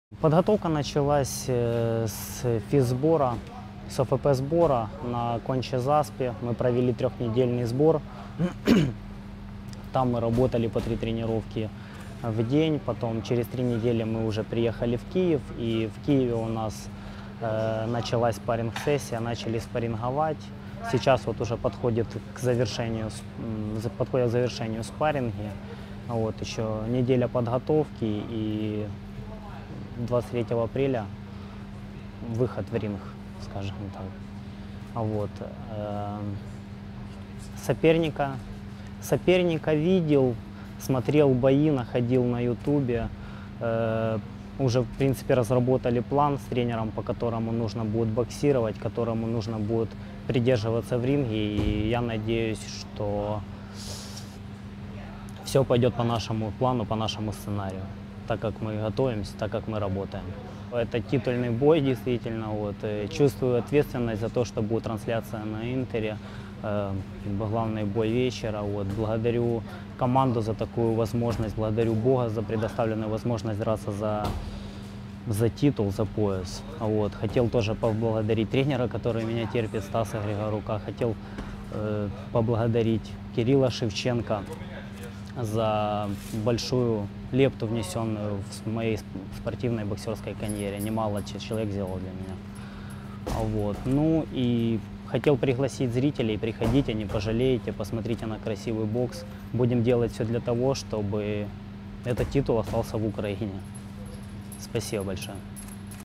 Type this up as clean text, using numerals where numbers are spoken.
Подготовка началась с физсбора, с ОФП сбора на Конче-Заспе. Мы провели трехнедельный сбор. Там мы работали по 3 тренировки в день. Потом через 3 недели мы уже приехали в Киев. И в Киеве у нас началась спарринг-сессия, начали спарринговать. Сейчас вот уже подходят к завершению спарринги. Вот, еще неделя подготовки и 23 апреля выход в ринг, скажем так. Вот. Соперника видел, смотрел бои, находил на ютубе. Уже, в принципе, разработали план с тренером, по которому нужно будет боксировать, которому нужно будет придерживаться в ринге. И я надеюсь, что все пойдет по нашему плану, по нашему сценарию, так как мы готовимся, так как мы работаем. Это титульный бой, действительно. Вот. Чувствую ответственность за то, что будет трансляция на Интере. Главный бой вечера. Вот. Благодарю команду за такую возможность, благодарю Бога за предоставленную возможность драться за титул, за пояс. Вот. Хотел тоже поблагодарить тренера, который меня терпит, Стаса Григорука. Хотел поблагодарить Кирилла Шевченко за большую лепту, внесенную в моей спортивной боксерской карьере. Немало человек сделал для меня. Вот. Ну и хотел пригласить зрителей, приходите, не пожалеете, посмотрите на красивый бокс. Будем делать все для того, чтобы этот титул остался в Украине. Спасибо большое.